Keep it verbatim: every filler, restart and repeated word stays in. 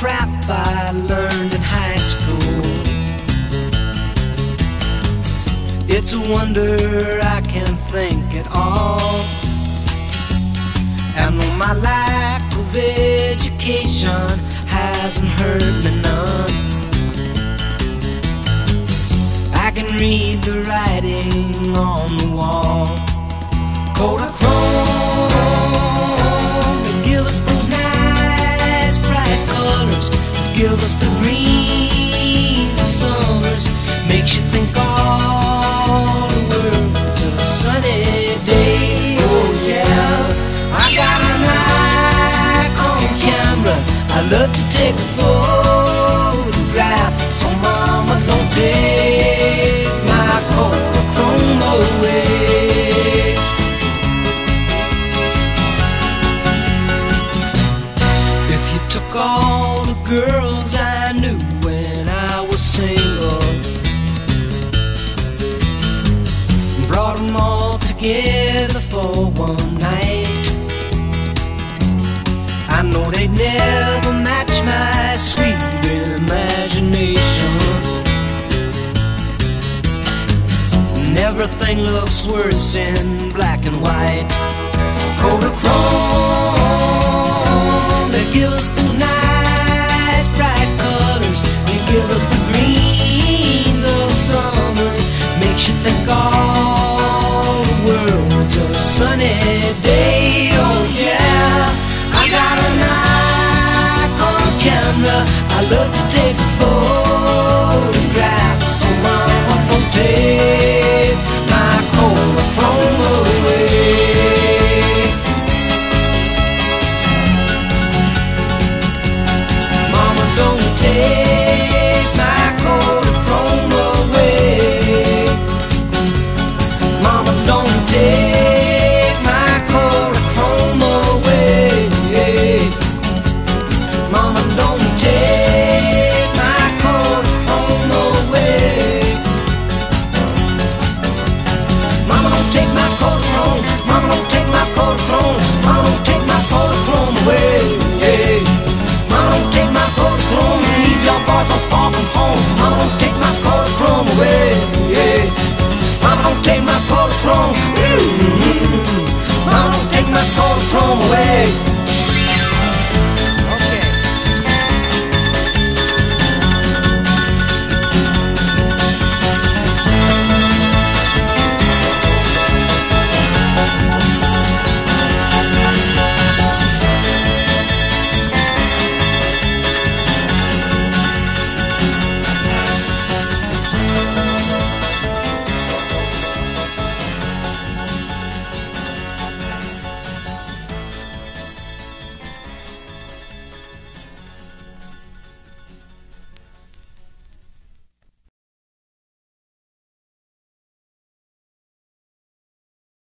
crap I learned in high school. It's a wonder I can think at all. I know my lack of education hasn't hurt me none. I can read the writing on the wall. Kodachrome, they give us those nice bright colors, give us the greens of summers, makes you think all the world's a sunny day. Oh yeah, I got an Nikon camera, I love to take a photograph, so mama don't take my Kodachrome away. If you took all the girls I knew when I was single, brought them all together for one night, I know they'd never match my sweet imagination. And everything looks worse in black and white. Kodachrome, they give us the